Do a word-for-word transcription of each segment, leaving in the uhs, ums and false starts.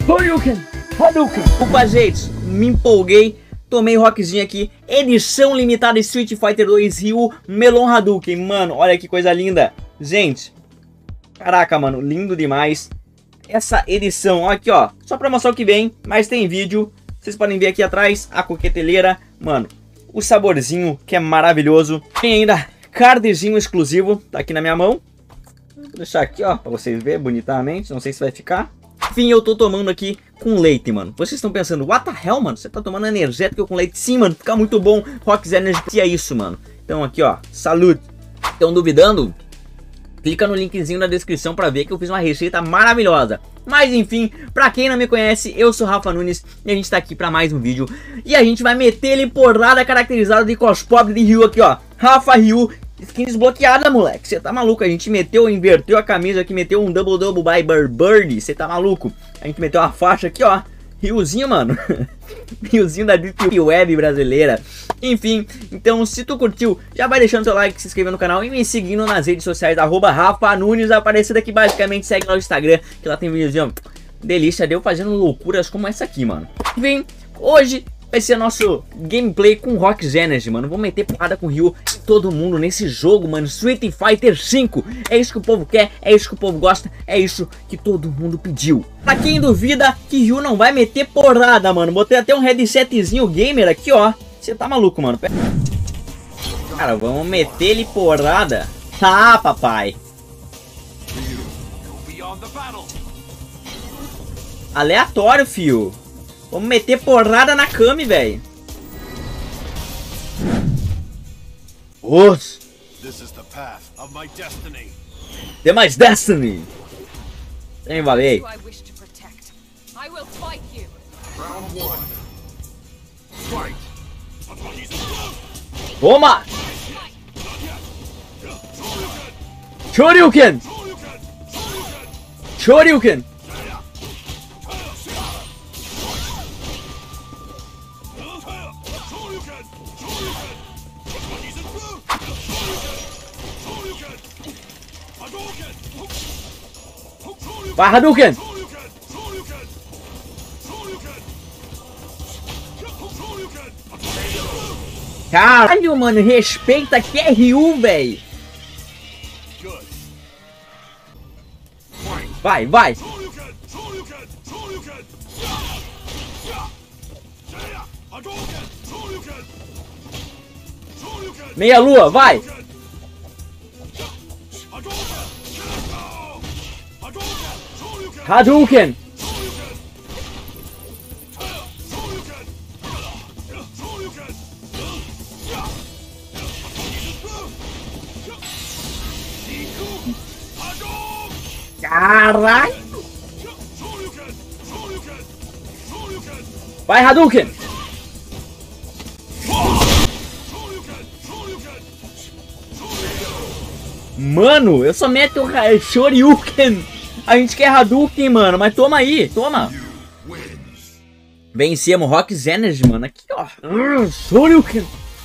Shoryuken, Hadouken. Opa, gente, me empolguei. Tomei rockzinho aqui. Edição limitada Street Fighter dois Ryu Melon Hadouken. Mano, olha que coisa linda. Gente, caraca, mano, lindo demais. Essa edição, aqui ó, só pra mostrar o que vem, mas tem vídeo. Vocês podem ver aqui atrás a coqueteleira. Mano, o saborzinho que é maravilhoso. Tem ainda cardzinho exclusivo, tá aqui na minha mão. Vou deixar aqui ó, pra vocês verem bonitamente. Não sei se vai ficar. Enfim, eu tô tomando aqui com leite, mano. Vocês estão pensando, what the hell, mano? Você tá tomando energético com leite? Sim, mano, fica muito bom. Rox Energy, que é isso, mano. Então aqui ó, saúde. Estão duvidando? Clica no linkzinho na descrição pra ver que eu fiz uma receita maravilhosa. Mas enfim, pra quem não me conhece, eu sou Rafa Nunes e a gente tá aqui pra mais um vídeo. E a gente vai meter ele porrada caracterizada de cosplay de Ryu aqui, ó. Rafa Ryu, skin desbloqueada, moleque. Você tá maluco? A gente meteu, inverteu a camisa aqui, meteu um double double by Bird. Você tá maluco? A gente meteu uma faixa aqui, ó. Ryuzinho, mano. Ryuzinho da Deep Web brasileira. Enfim, então se tu curtiu, já vai deixando seu like, se inscrevendo no canal e me seguindo nas redes sociais, arroba Rafa Nunes, aparecendo aqui basicamente, segue lá no Instagram, que lá tem videozinho, delícia, deu fazendo loucuras como essa aqui, mano. Enfim, hoje vai ser nosso gameplay com Rox Energy, mano. Vou meter porrada com o Ryu e todo mundo nesse jogo, mano. Street Fighter cinco. É isso que o povo quer, é isso que o povo gosta, é isso que todo mundo pediu. Pra quem duvida que Ryu não vai meter porrada, mano, botei até um headsetzinho gamer aqui, ó. Você tá maluco, mano. Cara, vamos meter ele porrada. Ah, papai. Aleatório, fio. Vamos meter porrada na Kami, velho. Os. The my destiny. Tem valei. Toma! Shoryuken! Shoryuken! Vai, Hadouken! Caralho, mano, respeita que é Ryu, velho. Vai, vai. Meia lua, vai. Hadouken. Caralho! Vai, Hadouken! Mano, eu só meto o Shoryuken! A gente quer Hadouken, mano, mas toma aí, toma! Vencemos Rox Energy, mano, aqui ó! Shoryuken!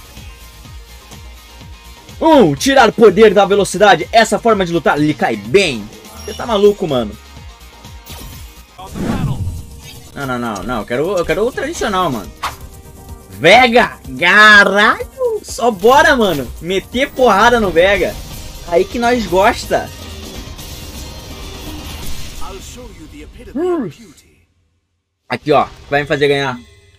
Um, tirar o poder da velocidade, essa forma de lutar lhe cai bem! Você tá maluco, mano? Não, não, não, não. Eu quero, eu quero o tradicional, mano. Vega! Caralho! Só bora, mano. Meter porrada no Vega. Aí que nós gosta. Hum. Aqui, ó. Vai me fazer ganhar.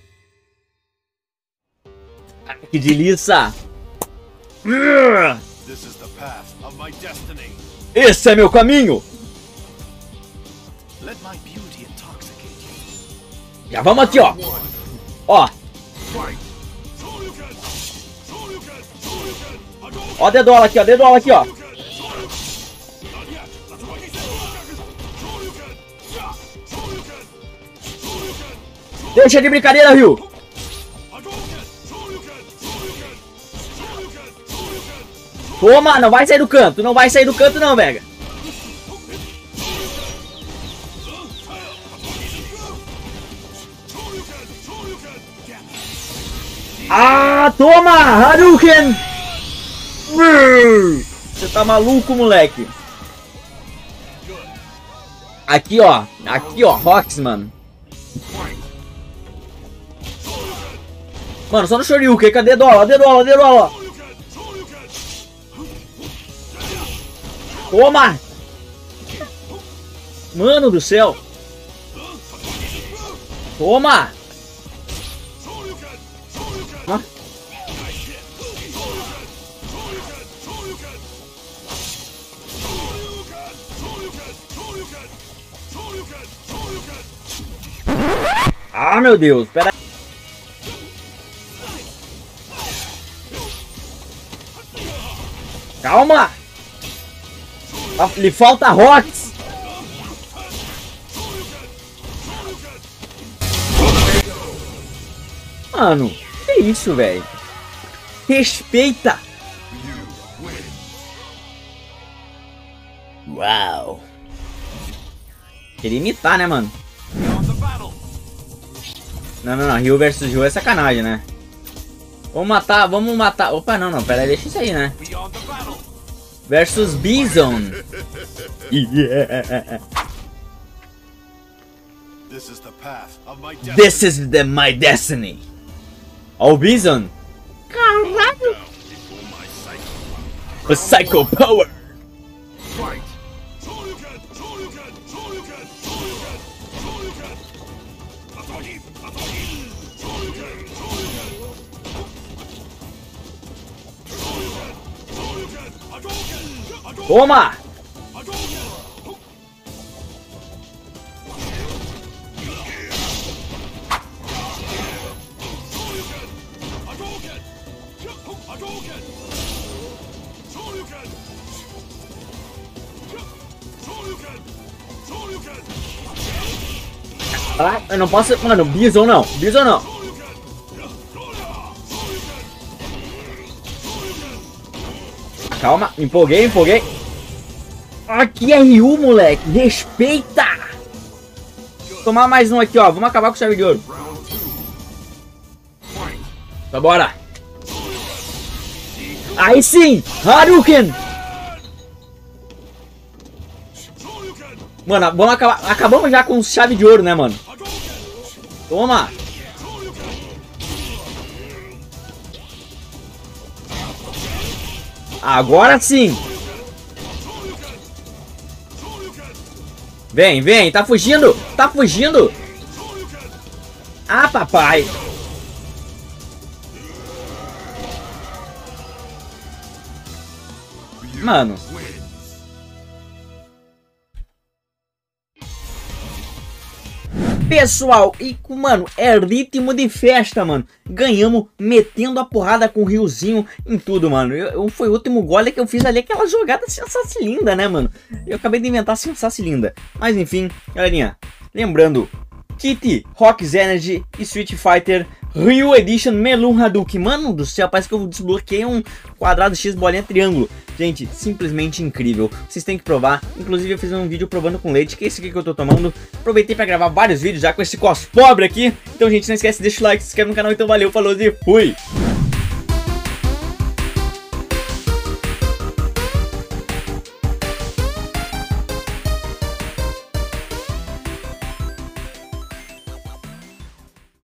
Que delícia! Esse é meu caminho! Já vamos aqui, ó. Ó. Ó, dedola aqui, ó. Dedola aqui, ó. Deixa de brincadeira, Ryu. Toma, não vai sair do canto. Não vai sair do canto, não, Vega. Ah, toma! Hadouken! Você tá maluco, moleque? Aqui, ó. Aqui, ó. Rox, mano. Mano, só no Shoryuken. Cadê a Dola? Cadê a Dola? Cadê a Dola? Toma! Mano do céu! Toma! Toma! Ah, meu Deus! Pera aí! Calma! Ah, lhe falta Rox! Mano, que isso, velho? Respeita! Uau! Queria imitar, né, mano? Não, não, não. Ryu versus Ryu é sacanagem, né? Vamos matar, vamos matar. Opa, não, não. Pera aí, deixa isso aí, né? Versus Bison. Yeah. This is the path of my destiny. This is the, my destiny. Ó, o Bison. Caralho. O Psycho Power. Toma! Ah, eu não posso... Mano, Bison não. Bison não. Calma, me empolguei, me empolguei. Aqui é Ryu, moleque. Respeita. Tomar mais um aqui, ó. Vamos acabar com o chave de ouro. Tá, bora. Aí sim. Hadouken. Mano, vamos acabar. Acabamos já com chave de ouro, né, mano? Toma. Agora sim. Vem, vem, tá fugindo, tá fugindo. Ah, papai. Mano. Pessoal, e mano, é ritmo de festa, mano. Ganhamos metendo a porrada com o Ryuzinho em tudo, mano. Eu, eu, foi o último gole que eu fiz ali, aquela jogada sensacilinda, né, mano? Eu acabei de inventar sensacilinda. Mas enfim, galerinha, lembrando, Kit, Rox Energy e Street Fighter Ryu Edition Melon Hadouken. Mano do céu, parece que eu desbloqueei um quadrado X bolinha triângulo. Gente, simplesmente incrível. Vocês têm que provar. Inclusive eu fiz um vídeo provando com leite, que é esse aqui que eu tô tomando. Aproveitei pra gravar vários vídeos já com esse cos pobre aqui. Então, gente, não esquece, deixa o like, se inscreve no canal. Então valeu, falou e fui!